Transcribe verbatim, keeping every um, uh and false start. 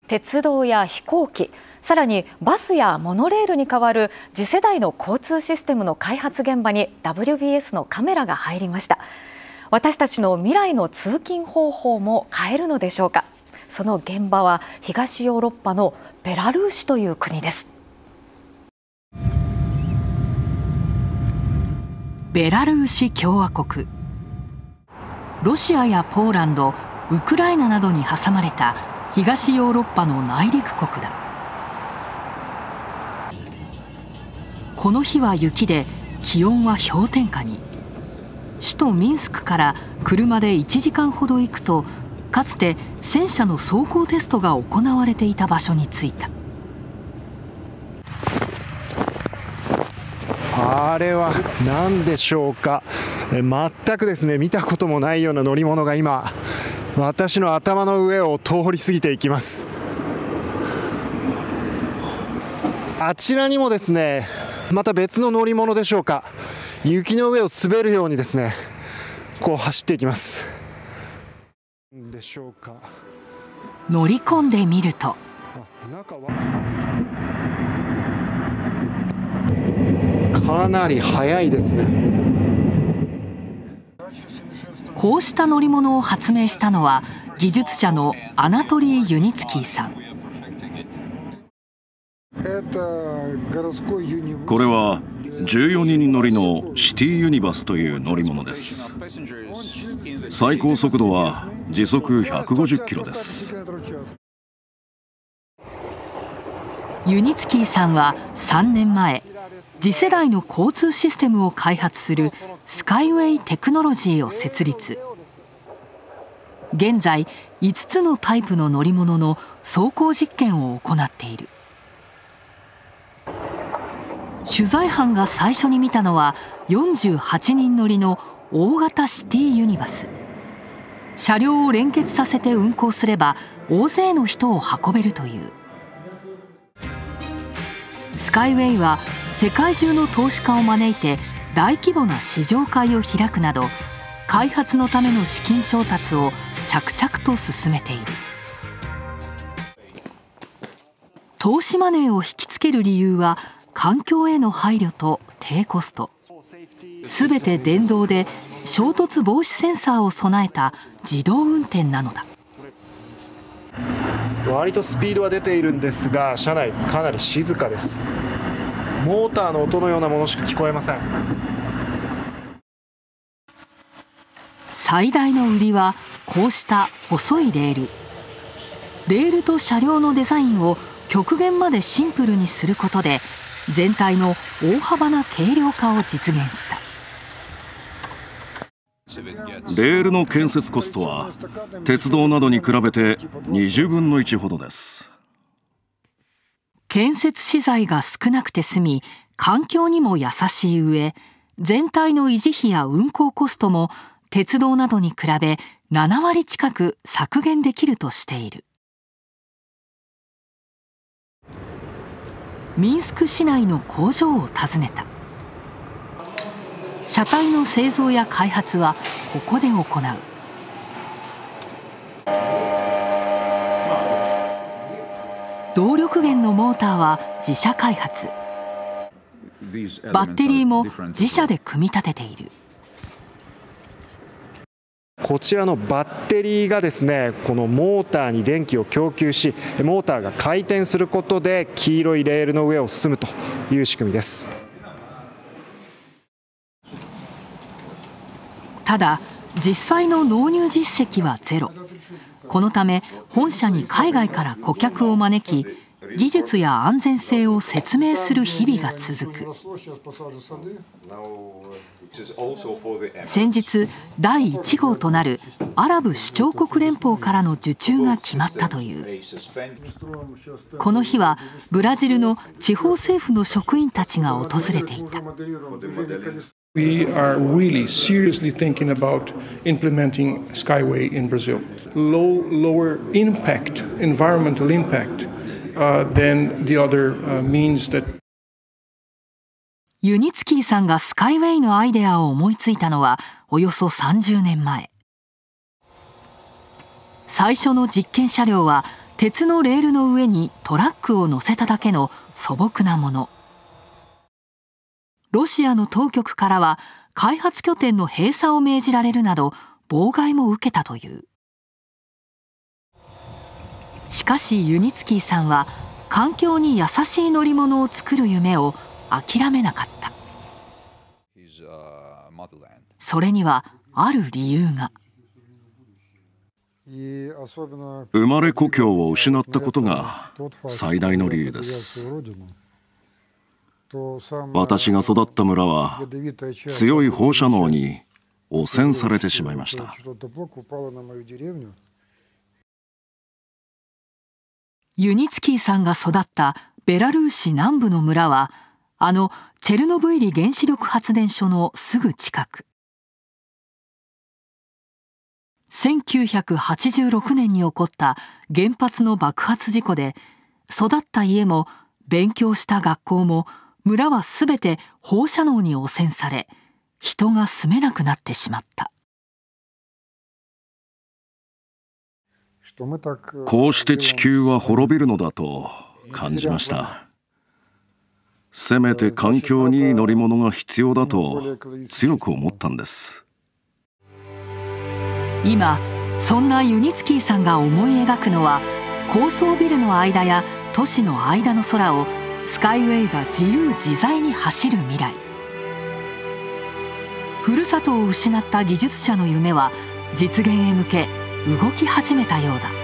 鉄道や飛行機、さらにバスやモノレールに代わる次世代の交通システムの開発現場に ダブリュービーエス のカメラが入りました。私たちの未来の通勤方法も変えるのでしょうか。その現場は東ヨーロッパのベラルーシという国です。 ベラルーシ共和国、ロシアやポーランド、ウクライナなどに挟まれた東ヨーロッパの内陸国だ。この日は雪で気温は氷点下に。首都ミンスクから車でいちじかんほど行くと、かつて戦車の走行テストが行われていた場所に着いた。 あれは何でしょうか。え全くですね、見たこともないような乗り物が今私の頭の上を通り過ぎていきます。あちらにもですね、また別の乗り物でしょうか、雪の上を滑るようにですね、こう走っていきます。でしょうか。 乗り込んでみると、 かなり速いですね。 こうした乗り物を発明したのは技術者のアナトリー・ユニツキーさん。 これはじゅうよにん乗りのシティユニバスという乗り物です。最高速度は時速ひゃくごじゅっキロです。 ユニツキーさんはさんねんまえ、次世代の交通システムを開発するスカイウェイテクノロジーを設立。現在いつつのタイプの乗り物の走行実験を行っている。取材班が最初に見たのはよんじゅうはちにん乗りの大型シティユニバス。車両を連結させて運行すれば大勢の人を運べるという。スカイウェイは世界中の投資家を招いて大規模な試乗会を開くなど、開発のための資金調達を着々と進めている。投資マネーを引きつける理由は環境への配慮と低コスト。すべて電動で衝突防止センサーを備えた自動運転なのだ。 割とスピードは出ているんですが、車内かなり静かです。モーターの音のようなものしか聞こえません。 最大の売りはこうした細いレール。レールと車両のデザインを極限までシンプルにすることで、全体の大幅な軽量化を実現した。 レールの建設コストは鉄道などに比べてにじゅうぶんのいちほどです。 建設資材が少なくて済み、環境にも優しい上、全体の維持費や運行コストも鉄道などに比べななわり近く削減できるとしている。ミンスク市内の工場を訪ねた。車体の製造や開発はここで行う。動力源のモーターは自社開発。バッテリーも自社で組み立てている。 こちらのバッテリーがですね、このモーターに電気を供給し、モーターが回転することで黄色いレールの上を進むという仕組みです。 ただ実際の納入実績はゼロ。このため本社に海外から顧客を招き、技術や安全性を説明する日々が続く。先日だいいち号となるアラブ首長国連邦からの受注が決まったという。この日はブラジルの地方政府の職員たちが訪れていた。 We are really seriously thinking about implementing Skyway in Brazil. Low, lower impact, environmental impact, uh, than the other uh, means that. ユニツキーさんがスカイウェイのアイデアを思いついたのはおよそさんじゅうねんまえ。最初の実験車両は鉄のレールの上にトラックを乗せただけの素朴なもの。ロシアの当局からは開発拠点の閉鎖を命じられるなど妨害も受けたという。しかしユニツキーさんは環境に優しい乗り物を作る夢を諦めなかった。それにはある理由が。 生まれ故郷を失ったことが最大の理由です。私が育った村は強い放射能に汚染されてしまいました。 ユニツキーさんが育ったベラルーシ南部の村はあのチェルノブイリ原子力発電所のすぐ近く。せんきゅうひゃくはちじゅうろくねんに起こった原発の爆発事故で育った家も勉強した学校も村はすべて放射能に汚染され人が住めなくなってしまった。 こうして地球は滅びるのだと感じました。せめて環境にいい乗り物が必要だと強く思ったんです。 今そんなユニツキーさんが思い描くのは高層ビルの間や都市の間の空をスカイウェイが自由自在に走る未来。ふるさとを失った技術者の夢は実現へ向け動き始めたようだ。